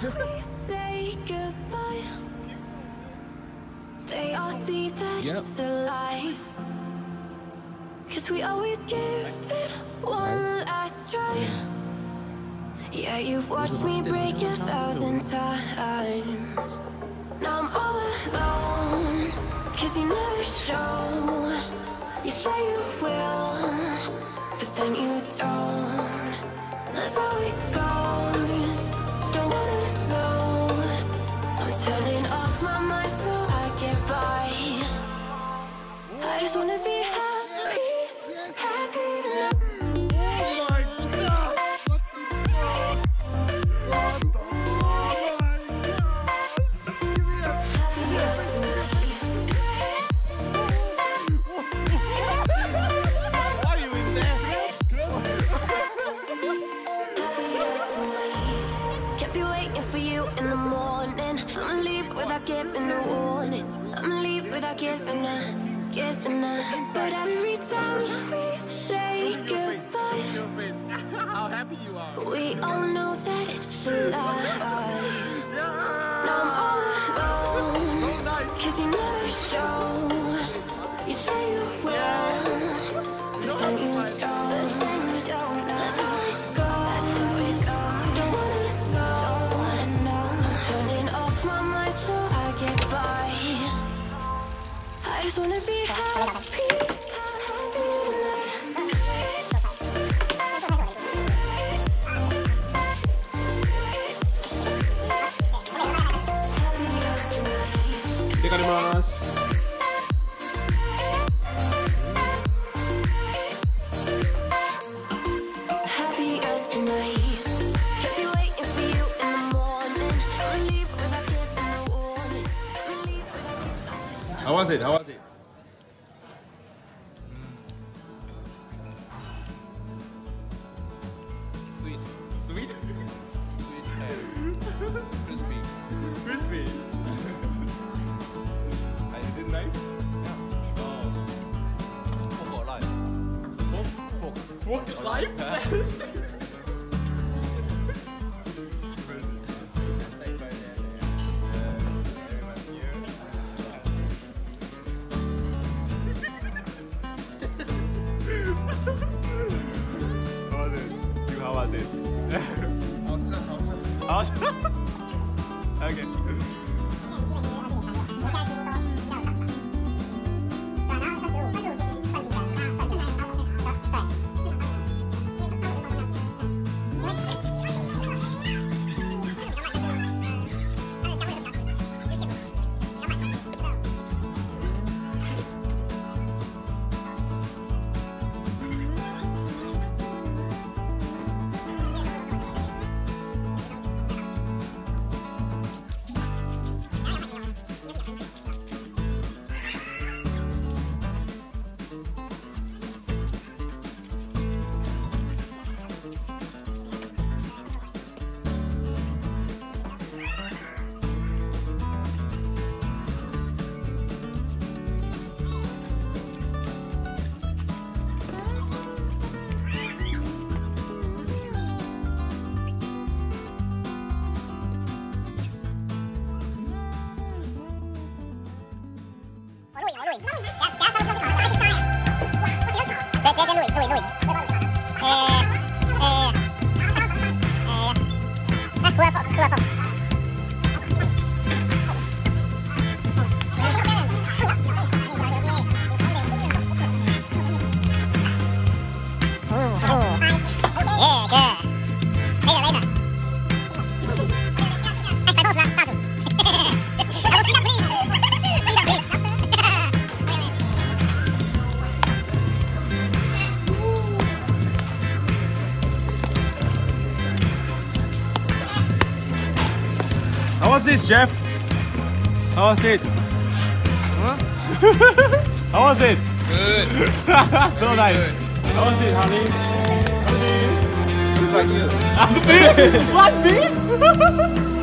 we say goodbye, they all see that it's a lie. 'Cause we always give it one last try. Yeah, you've watched me break 1,000 times. Now I'm all alone, 'cause you never show. You say you will, but then you don't. That's how it goes. Don't wanna know. I'm turning off my mind so I get by. I just wanna be happy, happy tonight. Giving a warning, I'ma leave without giving a. But every time we say goodbye, how happy you are. We all know that it's a lie. Now I'm all alone, 'cause you never show. You say you will, but then you don't. That's how it goes. Don't wanna know. I'm turning off my mind so I get by. I just wanna be happy, happy tonight. Happier tonight. Can't be waiting for you in the morning. I'ma leave without giving a warning. I'ma leave without. How was it? How was it? Sweet. Sweet? Sweet and crispy. Crispy. Is it nice? Yeah. Oh. Pork or live? Pork. Pork live? How was it? Awesome. Okay. How was this, Jeff? How was it? Huh? How was it? Good. So nice. Good. How was it, honey? Just like you. Me? What, me?